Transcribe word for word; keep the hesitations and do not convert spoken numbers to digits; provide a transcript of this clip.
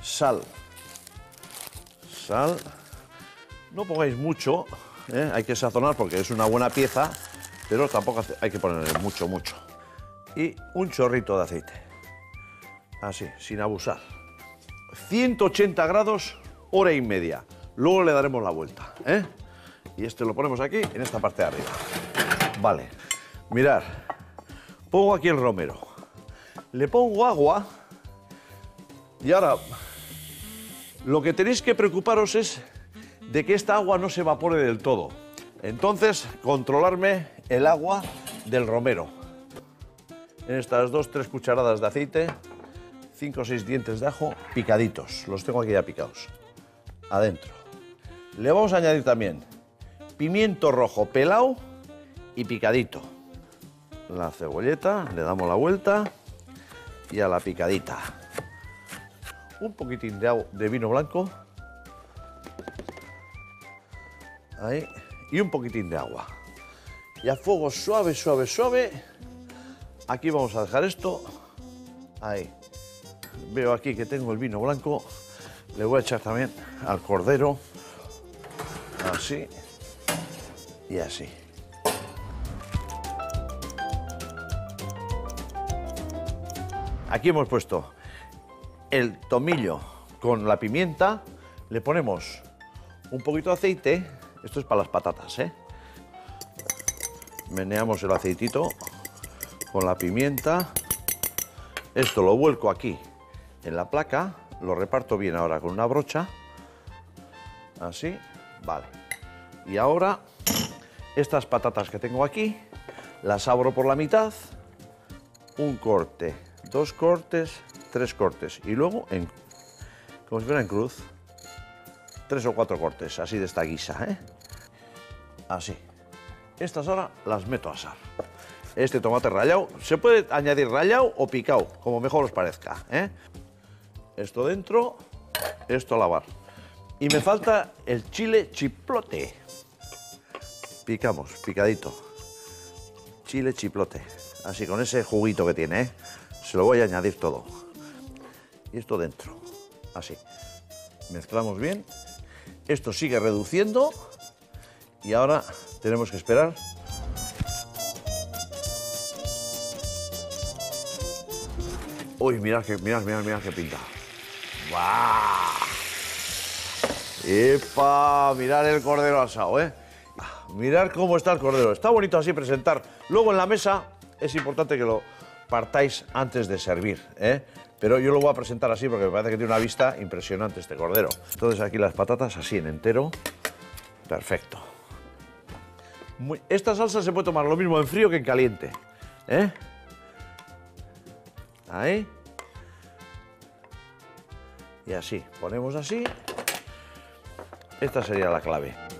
sal. Sal. No pongáis mucho, ¿eh? Hay que sazonar porque es una buena pieza, pero tampoco hay que ponerle mucho, mucho. Y un chorrito de aceite. Así, sin abusar. ciento ochenta grados, hora y media. Luego le daremos la vuelta, ¿eh? Y este lo ponemos aquí, en esta parte de arriba. Vale. Mirad, pongo aquí el romero. Le pongo agua. Y ahora, lo que tenéis que preocuparos es de que esta agua no se evapore del todo. Entonces, controlarme el agua del romero. En estas dos, tres cucharadas de aceite, cinco o seis dientes de ajo picaditos. Los tengo aquí ya picados. Adentro. Le vamos a añadir también pimiento rojo pelado y picadito. La cebolleta, le damos la vuelta y a la picadita. Un poquitín de, agua, de vino blanco. Ahí. Y un poquitín de agua. Y a fuego suave, suave, suave. Aquí vamos a dejar esto. Ahí. Veo aquí que tengo el vino blanco. Le voy a echar también al cordero. Así. Y así. Aquí hemos puesto el tomillo con la pimienta. Le ponemos un poquito de aceite. Esto es para las patatas, ¿eh? Meneamos el aceitito con la pimienta. Esto lo vuelco aquí en la placa. Lo reparto bien ahora con una brocha. Así. Vale. Y ahora, estas patatas que tengo aquí, las abro por la mitad. Un corte, dos cortes, tres cortes. Y luego, en, como si fuera en cruz, tres o cuatro cortes, así de esta guisa, ¿eh? Así. Estas ahora las meto a asar. Este tomate rallado, se puede añadir rallado o picado, como mejor os parezca, ¿eh? Esto dentro, esto a lavar. Y me falta el chile chiplote. Picamos, picadito. Chile chiplote. Así, con ese juguito que tiene, ¿eh? Se lo voy a añadir todo. Y esto dentro. Así. Mezclamos bien. Esto sigue reduciendo. Y ahora tenemos que esperar. Uy, mirad que, mirad, mirad, mirad qué pinta. ¡Guau! ¡Epa! Mirad el cordero asado, ¿eh? Mirad cómo está el cordero. Está bonito así presentar. Luego en la mesa es importante que lo partáis antes de servir, ¿eh? Pero yo lo voy a presentar así porque me parece que tiene una vista impresionante este cordero. Entonces aquí las patatas así en entero. Perfecto. Muy... Esta salsa se puede tomar lo mismo en frío que en caliente, ¿eh? Ahí. Y así, ponemos así. Esta sería la clave.